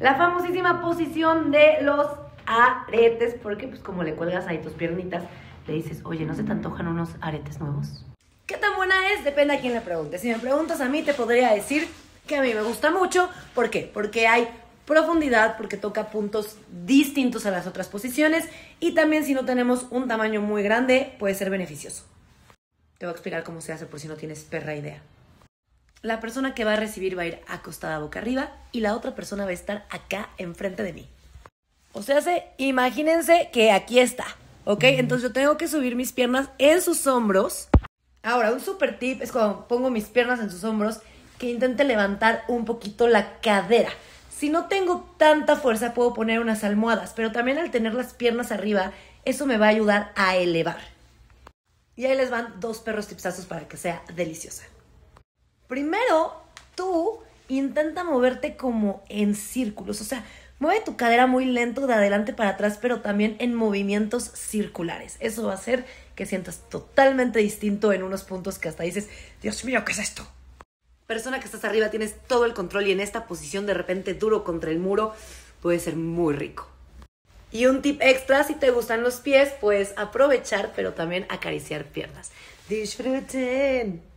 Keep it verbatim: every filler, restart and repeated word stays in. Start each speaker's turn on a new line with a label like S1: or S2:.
S1: La famosísima posición de los aretes, porque pues como le cuelgas ahí tus piernitas, le dices, oye, ¿no se te antojan unos aretes nuevos? ¿Qué tan buena es? Depende a quién le pregunte. Si me preguntas a mí, te podría decir que a mí me gusta mucho. ¿Por qué? Porque hay profundidad, porque toca puntos distintos a las otras posiciones y también si no tenemos un tamaño muy grande, puede ser beneficioso. Te voy a explicar cómo se hace por si no tienes perra idea. La persona que va a recibir va a ir acostada boca arriba y la otra persona va a estar acá enfrente de mí. O sea, se, imagínense que aquí está, ¿ok? Entonces yo tengo que subir mis piernas en sus hombros. Ahora, un super tip es cuando pongo mis piernas en sus hombros, que intente levantar un poquito la cadera. Si no tengo tanta fuerza, puedo poner unas almohadas, pero también al tener las piernas arriba, eso me va a ayudar a elevar. Y ahí les van dos perros tipsazos para que sea deliciosa. Primero, tú intenta moverte como en círculos, o sea, mueve tu cadera muy lento de adelante para atrás, pero también en movimientos circulares. Eso va a hacer que sientas totalmente distinto en unos puntos que hasta dices, Dios mío, ¿qué es esto? Persona que estás arriba, tienes todo el control y en esta posición de repente duro contra el muro puede ser muy rico. Y un tip extra, si te gustan los pies, puedes aprovechar, pero también acariciar piernas. ¡Disfruten!